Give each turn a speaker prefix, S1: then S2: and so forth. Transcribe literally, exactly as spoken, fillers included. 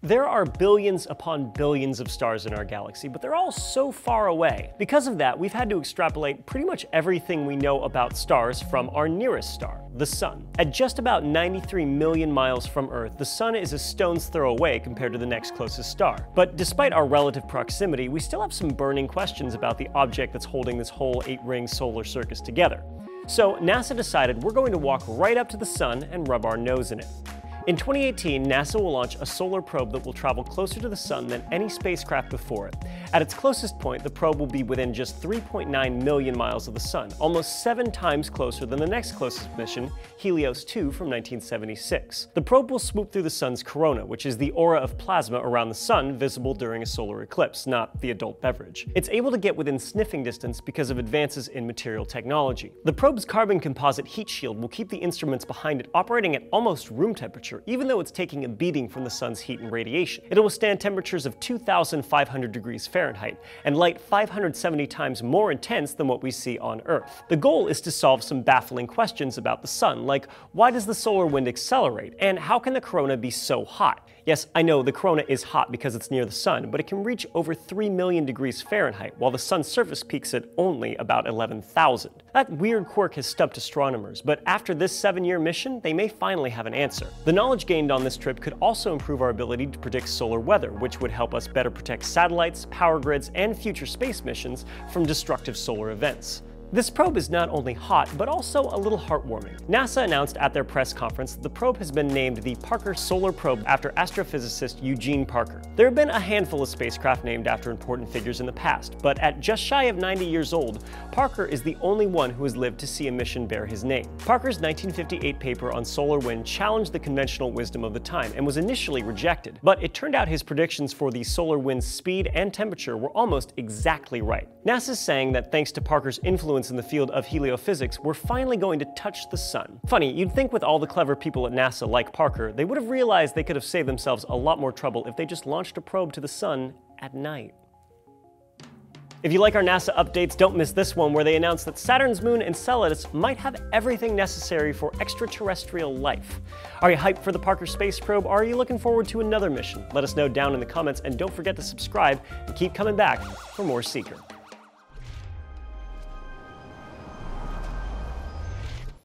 S1: There are billions upon billions of stars in our galaxy, but they're all so far away. Because of that, we've had to extrapolate pretty much everything we know about stars from our nearest star, the Sun. At just about ninety-three million miles from Earth, the Sun is a stone's throw away compared to the next closest star. But despite our relative proximity, we still have some burning questions about the object that's holding this whole eight-ring solar circus together. So NASA decided we're going to walk right up to the Sun and rub our nose in it. In twenty eighteen, NASA will launch a solar probe that will travel closer to the Sun than any spacecraft before it. At its closest point, the probe will be within just three point nine million miles of the Sun, almost seven times closer than the next closest mission, Helios two from nineteen seventy-six. The probe will swoop through the Sun's corona, which is the aura of plasma around the Sun visible during a solar eclipse, not the adult beverage. It's able to get within sniffing distance because of advances in material technology. The probe's carbon composite heat shield will keep the instruments behind it operating at almost room temperature, even though it's taking a beating from the Sun's heat and radiation. It'll withstand temperatures of two thousand five hundred degrees Fahrenheit and light five hundred seventy times more intense than what we see on Earth. The goal is to solve some baffling questions about the Sun, like why does the solar wind accelerate, and how can the corona be so hot? Yes, I know the corona is hot because it's near the Sun, but it can reach over three million degrees Fahrenheit, while the Sun's surface peaks at only about eleven thousand. That weird quirk has stumped astronomers, but after this seven-year mission, they may finally have an answer. The knowledge gained on this trip could also improve our ability to predict solar weather, which would help us better protect satellites, power grids, and future space missions from destructive solar events. This probe is not only hot, but also a little heartwarming. NASA announced at their press conference that the probe has been named the Parker Solar Probe after astrophysicist Eugene Parker. There have been a handful of spacecraft named after important figures in the past, but at just shy of ninety years old, Parker is the only one who has lived to see a mission bear his name. Parker's nineteen fifty-eight paper on solar wind challenged the conventional wisdom of the time and was initially rejected, but it turned out his predictions for the solar wind's speed and temperature were almost exactly right. NASA's saying that thanks to Parker's influence in the field of heliophysics, we're finally going to touch the Sun. Funny, you'd think with all the clever people at NASA like Parker, they would have realized they could have saved themselves a lot more trouble if they just launched a probe to the Sun at night. If you like our NASA updates, don't miss this one where they announce that Saturn's moon Enceladus might have everything necessary for extraterrestrial life. Are you hyped for the Parker space probe, or are you looking forward to another mission? Let us know down in the comments, and don't forget to subscribe and keep coming back for more Seeker.